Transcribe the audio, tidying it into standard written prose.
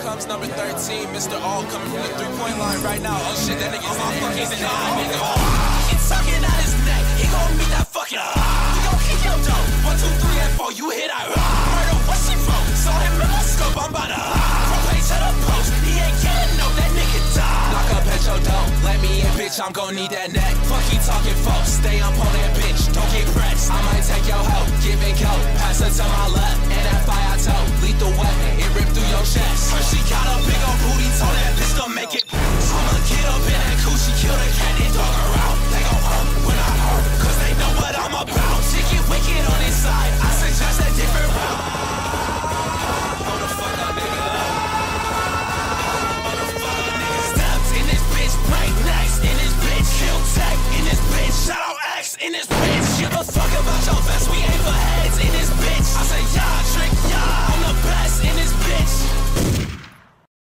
comes number 13, Mr. All coming from the three-point line right now. Oh shit, that nigga's in there. He's in there. He's sucking out his neck. He gon' meet that fucking We gon' kick your dough. 1, 2, 3, and 4. You hit that murder. What she wrote? Saw him in my scope. I'm about to propane to the post. He ain't getting no. That nigga die. Knock up at your door. Let me in, bitch. I'm gon' need that neck. Fuck you talking, folks. Stay up on that bitch. Don't get pressed. I might take your hoe. Give it go. Pass it to my left. And that fire toe. Lethal weapon. It ripped through your